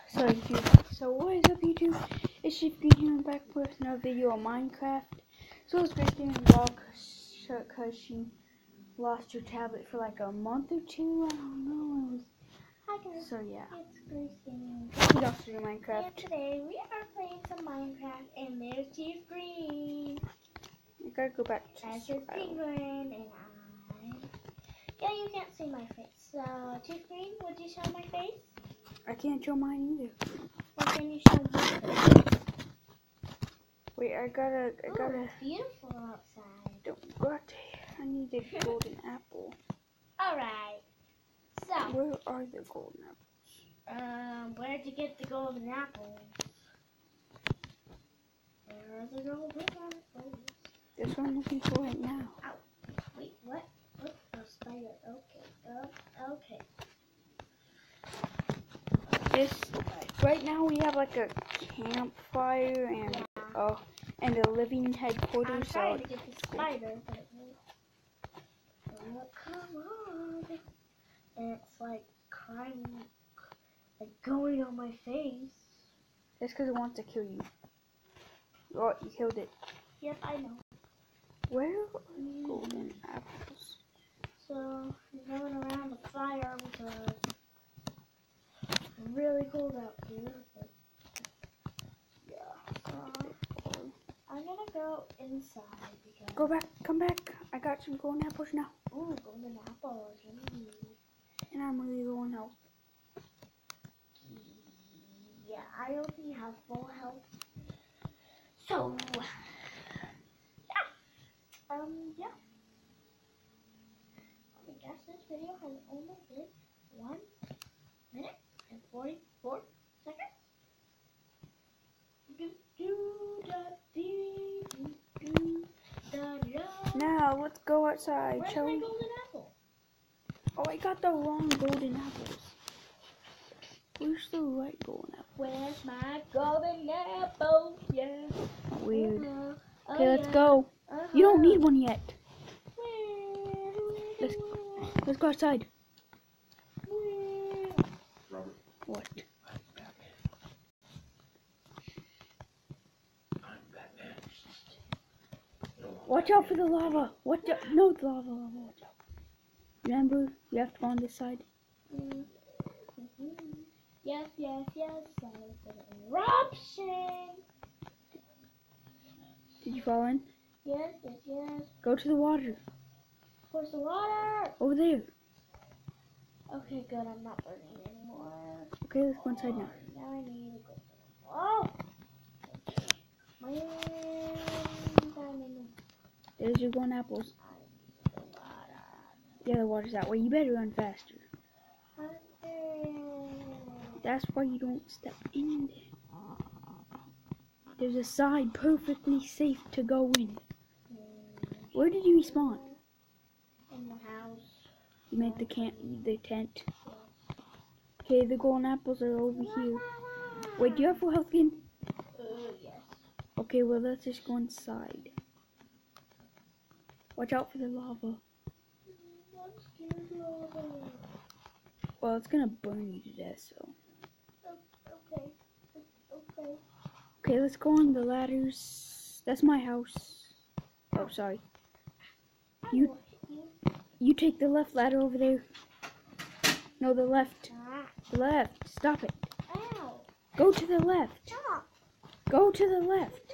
So what is up, YouTube? It's Chief Green here, back with another video on Minecraft. So it's Grace Gaming Vlog because she lost her tablet for like a month or two. I don't know. Hi guys. So yeah. It's Grace Gaming. She lost her Minecraft. And today we are playing some Minecraft, and there's Chief Green. You gotta go back to That's his penguin, and yeah, you can't see my face. So Chief Green, would you show my face? I can't show mine either. Or can you show my face? Wait, I gotta. It's beautiful outside. Don't got. I need a golden apple. All right. So. Where are the golden apples? Where'd you get the golden apples? Where are the golden apples? That's what I'm looking for right now. Ow. Wait, what? What? Oh, spider. Okay. Okay. Right now we have like a campfire and a living headquarters. I'm trying to get the spider, but it won't come on. And it's like crying, like going on my face. That's because it wants to kill you. Oh, you killed it. Yep, I know. Where are the golden apples? So I'm going around the fire because it's really cold out here. But yeah. I'm gonna go inside because. Go back. Come back. I got some golden apples now. Ooh, golden apples. And I'm really low on health. Yeah, I only have full health. So, yeah. I guess this video has only been 1 minute and 44 seconds. Now let's go outside, Where's shall my we? golden apple? Oh, I got the wrong golden apples. Where's the right golden apple? Where's my golden apple? Yeah. Weird. Oh, Okay, let's yeah. go. You don't need one yet. Let's go outside. Robert. What? I'm Batman. Watch out for the lava. Watch out. No, the lava. Watch out. Remember, you have to go on this side. Yes. Eruption. Did you fall in? Yes. Go to the water. Where's the water? Over there. Okay, good. I'm not burning anymore. Okay, let's go inside now. Now I need to go. Oh! There's your golden apples. Yeah, the water's that way. You better run faster. That's why you don't step in there. There's a side perfectly safe to go in. Where did you respawn? In the house. You made the tent. Okay, the golden apples are over here. Wait, do you have full health again? Yes. Okay, well let's just go inside. Watch out for the lava. I'm scared of lava. Well, it's gonna burn you to death, so. Okay. Okay, let's go on the ladders. That's my house. Oh, sorry. You take the left ladder over there. No, the left. The left. Stop it. Ow. Go to the left. Stop. Go to the left.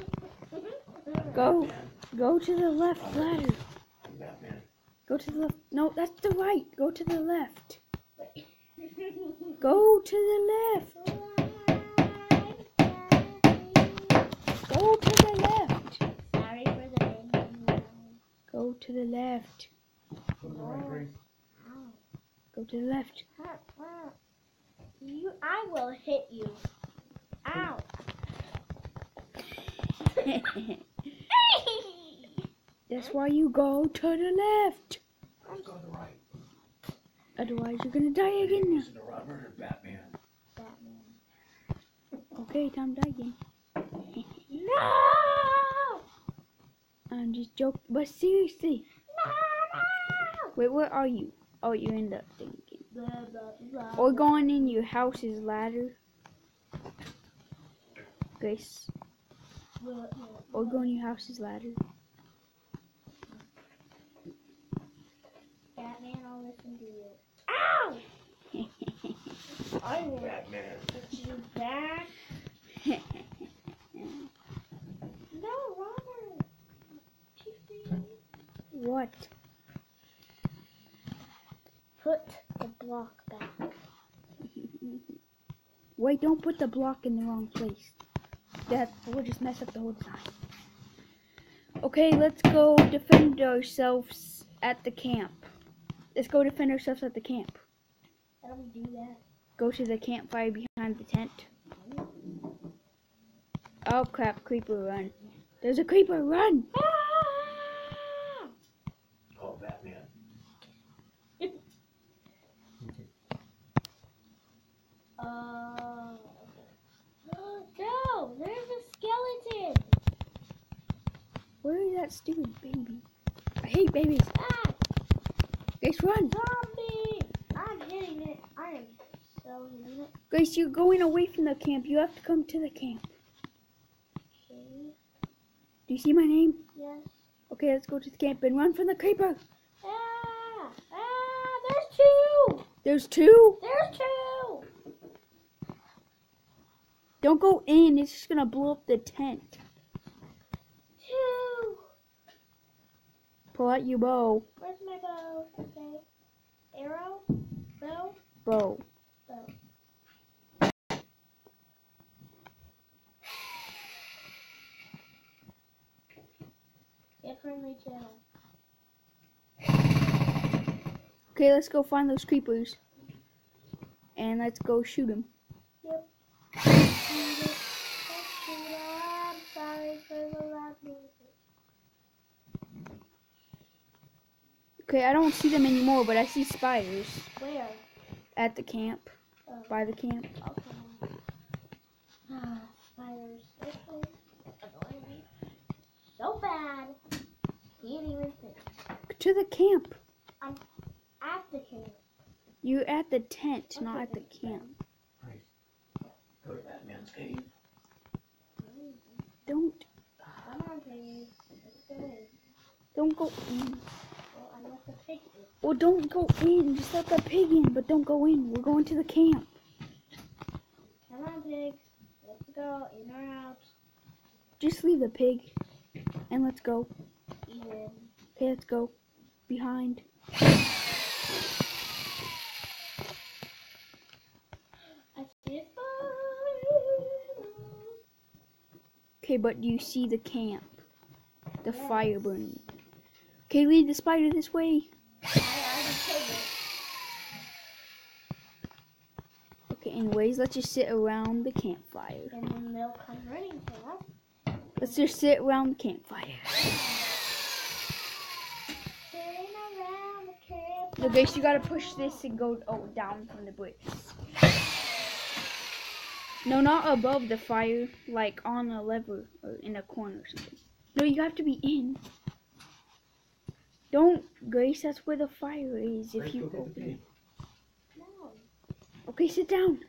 Go to the left ladder. I'm Batman. Go to the left. No, that's the right. Go to the left. Go to the left. Go to the left. Sorry for the name. Go to the left. Go to the right, Grace. Go to the left. I will hit you. Ow. That's why you go to the left. Let's go to the right. Otherwise, you're gonna die again. Listen to Robert or Batman. Okay, time to die again. No! I'm just joking, but seriously. No! Wait, where are you? Oh, you're in the thinking. Blah, blah, blah. Or going in your house's ladder. Grace. What? Or go on your house's ladder. Batman, I'll listen to you. Ow! I will Batman. put you back. No, Robert. Tiffany. What? Put the block back. Wait, don't put the block in the wrong place. That will just mess up the whole design. Okay, let's go defend ourselves at the camp. Let's go defend ourselves at the camp. I don't do that. Go to the campfire behind the tent. Oh crap, creeper, run. There's a creeper, run! Ah! Call Batman. No, there's a skeleton. Where is that stupid baby? I hate babies. Ah, Grace, run! zombie. I'm hitting it. I am so hitting it. Grace, you're going away from the camp. You have to come to the camp. Okay. Do you see my name? Yes. Okay, let's go to the camp and run from the creeper. Ah! Ah! There's two. There's two. There's two. Don't go in. It's just gonna blow up the tent. Two. Pull out your bow. Where's my bow? Okay. Arrow? Bow? Bow. Bow. Get friendly channel. Okay, let's go find those creepers. And let's go shoot them. Yep. I'm sorry for the loud music. Okay, I don't see them anymore, but I see spiders Where? at the camp. Oh. By the camp. Okay. Ah, spiders. Okay. Annoying me. So bad. Can't even think. To the camp. At the camp. You're at the tent, Okay, not at the that's camp. Go to Batman's cave. Don't Come on, baby. Let's go in. don't go in. Well, I let the pig in. Well, don't go in. Just let the pig in, but don't go in. We're going to the camp. Come on, pigs. Let's go. In or out. Just leave the pig and let's go. In. Okay, let's go. Behind. I see a spider. Okay, but do you see the camp? The Yes. fire burning. Okay, lead the spider this way. I already killed it. Okay, anyways, let's just sit around the campfire. And then they'll come running to us. Let's just sit around the campfire. Sitting around the campfire. No, Grace, you gotta push this and go down from the bricks. No, not above the fire, like on a lever or in a corner or something. No, you have to be in. Don't, Grace, that's where the fire is if Grace, you go get the open pig. it. No. Okay, sit down.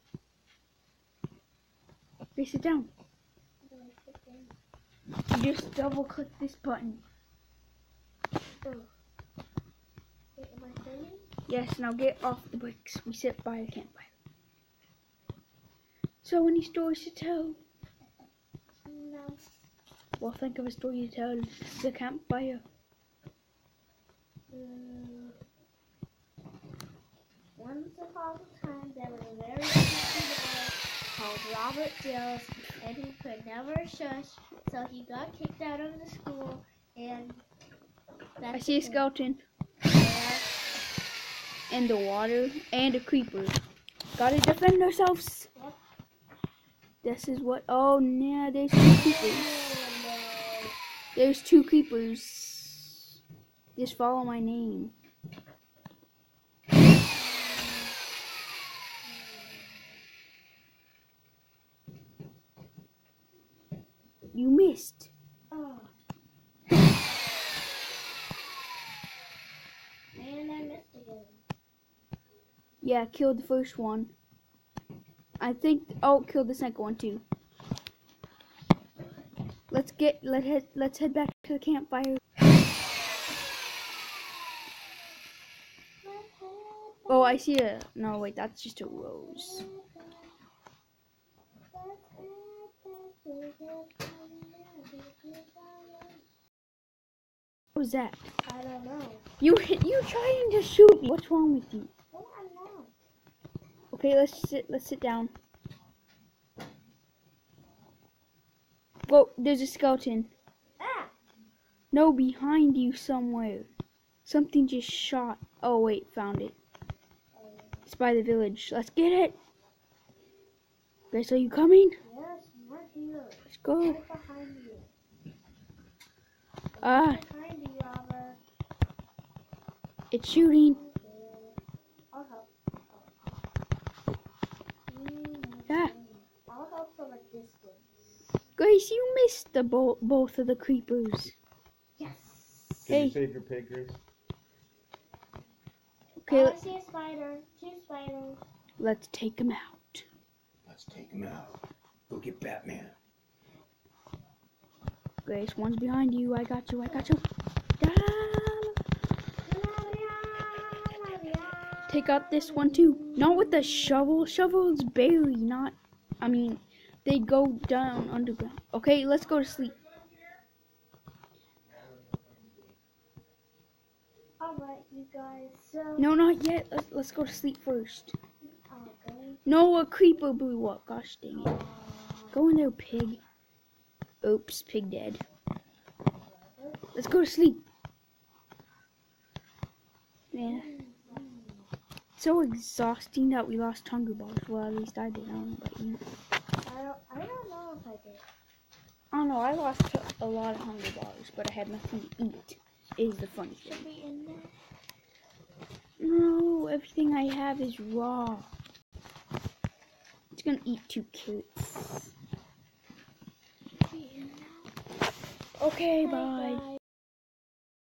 Grace, sit down. How do I sit down? You just double click this button. Oh. Wait, am I sitting? Yes, now get off the bricks. We sit by the campfire. So, any stories to tell? No. Well, think of a story to tell. It's the campfire. Once upon a time, there was a very sneaky boy called Robert Dills, and he could never shush, so he got kicked out of the school, and that's I see a the end. skeleton Yeah. in the water and a creeper. Gotta defend ourselves. Yep. This is what. Oh, nah, there's two creepers. There's two creepers. Just follow my name. You missed. Oh. And I missed again. Yeah, killed the first one. I think. Oh, killed the second one too. let's head back to the campfire. Oh, I see a. No, wait, that's just a rose. What was that? I don't know. You trying to shoot me? What's wrong with you? I don't know. Okay, let's sit down. Whoa, there's a skeleton. Ah! No, behind you somewhere. Something just shot. Oh wait, found it. It's by the village. Let's get it. Grace, are you coming? Yes, right here. Let's go. Right behind you. Ah, Right behind you, Robert. it's shooting. I'll help. Ah, I'll help from a distance. Grace, you missed the both of the creepers. Yes. Did Hey. you save your pig, Grace? Okay, Oh, I see a spider. 2 spiders. let's take them out. Let's take him out. Go get Batman. Grace, one's behind you. I got you. Ah, take out this one too. Not with the shovel. Shovel's barely not. I mean, they go down underground. Okay, let's go to sleep. Alright, you guys. So. No, not yet. Let's go to sleep first. Okay. No, a creeper blew up. Gosh dang it. Go in there, pig. Oops, pig dead. Let's go to sleep. Yeah. It's so exhausting that we lost hunger bars. Well, at least I did. I don't know about you. I don't know if I did. I don't know. I lost a lot of hunger bars, but I had nothing to eat. Is the funny thing. Should be in there. No, everything I have is raw. It's gonna eat 2 carrots. Should be in there. Okay, Bye, bye. guys.